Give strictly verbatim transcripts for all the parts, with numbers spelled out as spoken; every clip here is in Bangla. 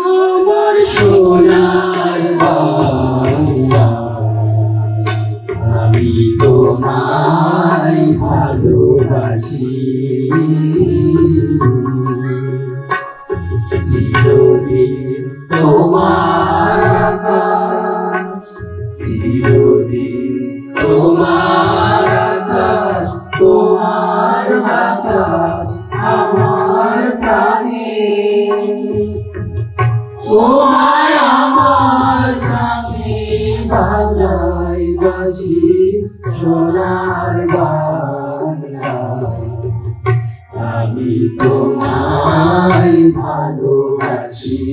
আমার সোনার বাংলা, আমি তোমায় ভালোবাসি। চিরদিন তোমার আকাশ, চিরদিন তোমার আকাশ, তোমার বাতাস আমার প্রাণে, তোমায় আমার প্রাণে বাজাই বাঁশি সোনার বাংলা, আমি তোমায় ভালোবাসি।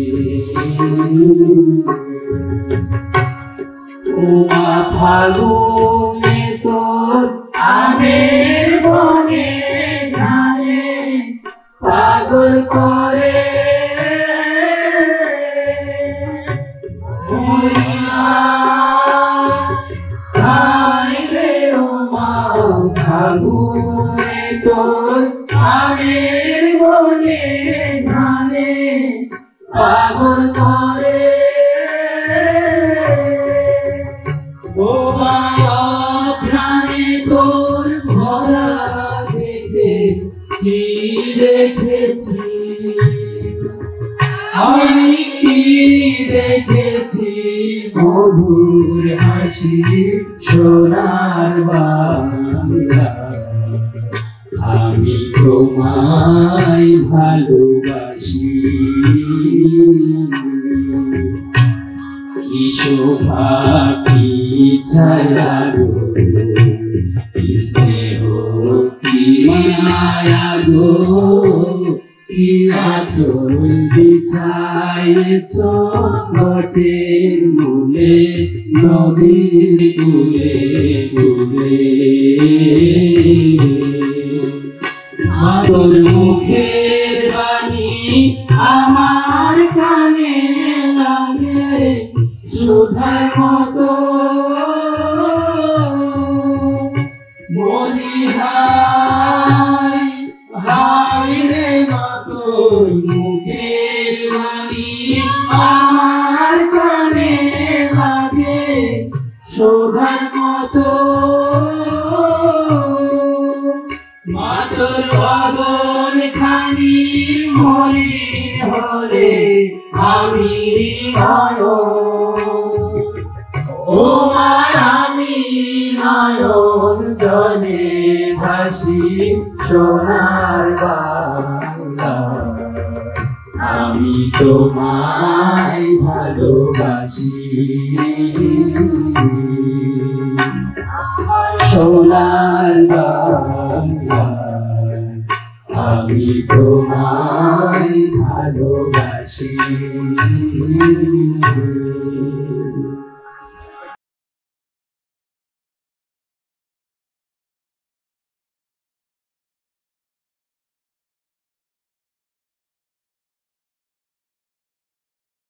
তোমা ফাগুনে তোর আমের বনে ঘানে পাগল করে ফাগুনে তোর আমের বনে ঘানে পাগল করে, ও প্রাণে তোর ভরা দেখে কি দেখেছি আমি, কি দেখেছি মধুর হাসি সোনার বাংলা, আমি তোমায় ভালোবাসি। কি শোভা কি ছায়া গো, কি স্নেহ কি মায়া গো, কি আঁচল বিছায়েছ বটের মূলে নদীর কূলে কূলে, তোর মুখের বাণী আমার কানে লাগে সুধার মতো, মনি হায় হায় রে মা তোর মুখের বাণী আমার কানে লাগে সুধার মতো, মা তোর বদন খানি মলিন হলে আমি নয়ন, ও মা আমি নয়ন জলে ভাসি সোনার বাংলা, আমি তোমায় ভালোবাসি। সোনার বাংলা, আমি তোমায় ভালোবাসি।